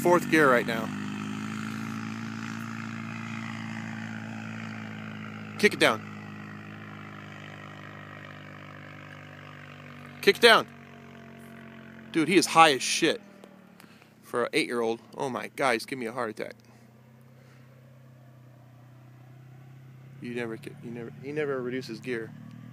4th gear right now. Kick it down. Kick it down. Dude, he is high as shit. For an 8-year-old. Oh my God, he's giving me a heart attack. He never reduces gear.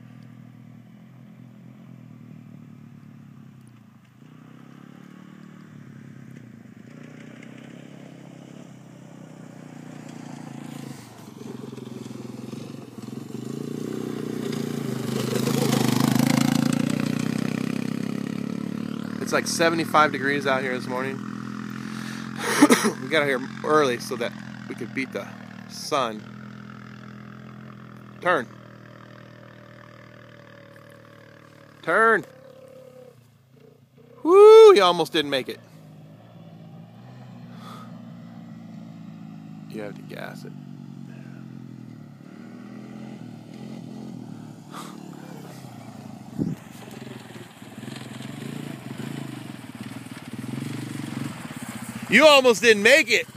It's like 75 degrees out here this morning. We got out here early so that we could beat the sun. Turn. Turn. Woo! He almost didn't make it. You have to gas it. You almost didn't make it.